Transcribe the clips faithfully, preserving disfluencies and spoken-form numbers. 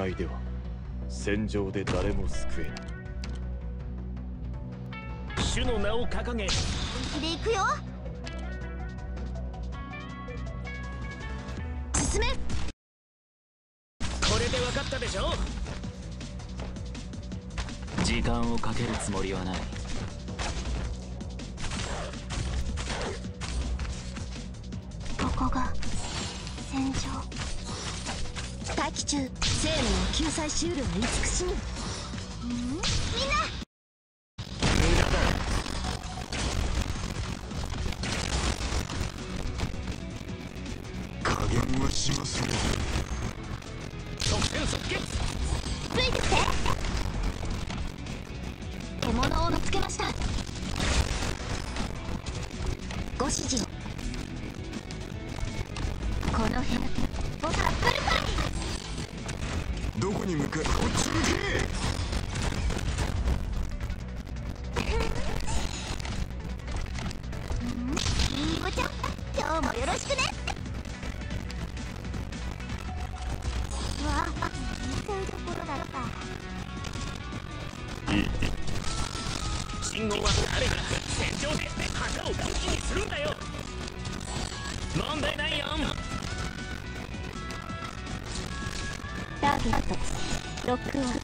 違いでは戦場で誰も救えない。 主の名を掲げ、 本気で行くよ。進め。 これで分かったでしょ。 時間をかけるつもりはない。 ここが戦場。待機中。生命を救済しうるは慈しみ。んみんな無駄だ。 加減はしますね。 即戦即決。 ついてきて。獣を見つけました。ご指示を。この辺ボタンプルパイ。 どこに向かう？こっち向け。 いい子ちゃん、今日もよろしくね。うわ、言いたいところだった。 信号は誰が戦場で旗を武器にするんだよ。問題ないよ。 ターゲットロックオン。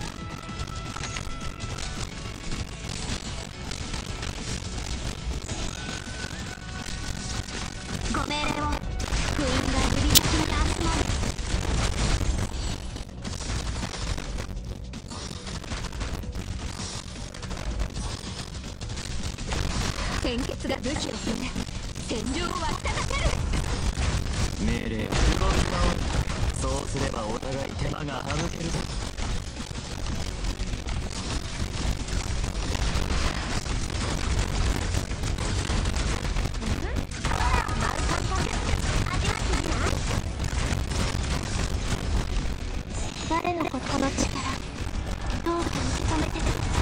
ご命令を。クイーンが指先に集まる。鮮血が武器を踏んで戦場を沸き立たせる。 命令をそうすればお互い手間が省けるぞ。 誰のことこの力どうか受け止めてて。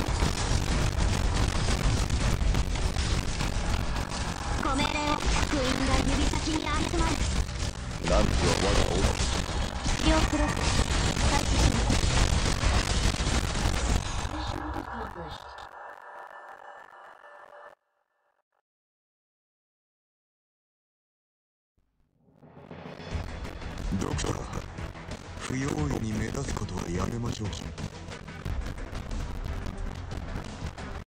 ご命令を。クイーンが指先に集まる。 なんとは我が王だ。 両プロック開始します。 ドクター、不用意に目立つことはやめましょう。